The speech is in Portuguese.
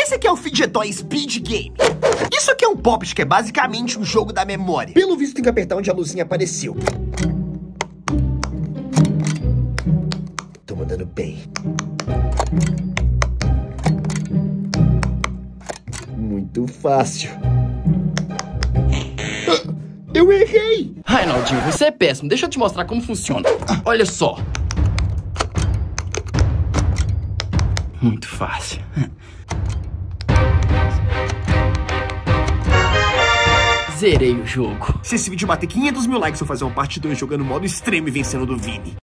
Esse aqui é o Fidgetoy Speed Game. Isso aqui é um Poppet, que é basicamente um jogo da memória. Pelo visto, tem que apertar onde a luzinha apareceu. Tô mandando bem. Muito fácil. Eu errei! Reinaldinho, você é péssimo. Deixa eu te mostrar como funciona. Olha só. Muito fácil. Zerei o jogo. Se esse vídeo bater 500 mil likes, eu vou fazer uma parte 2 jogando modo extremo e vencendo do Vini.